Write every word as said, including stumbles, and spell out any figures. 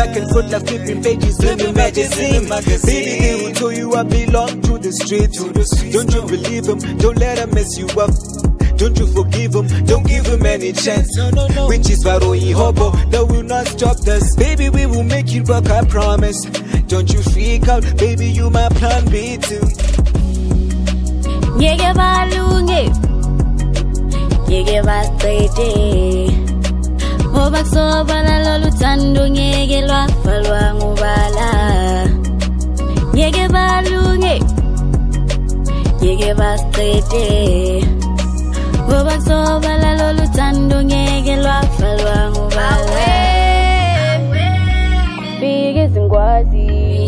back and forth like flipping pages in the magazine. Baby, they will tell you I belong to the streets. Don't you believe them? Don't let them mess you up. Don't you forgive him, don't give him any chance. No, no, no. Which is Varoi Hobo, that will not stop us. Baby, we will make it work, I promise. Don't you freak out, baby, you my plan B too. Ngeke balunge, ngeke baqede. Ngoba kusobala lolu thando ngeke lwafalwa ngubala. Ngeke balunge, ngeke baqede. Ngoba kusobala lolu thando ngeke lwafalwa ngubala. Big izingwazi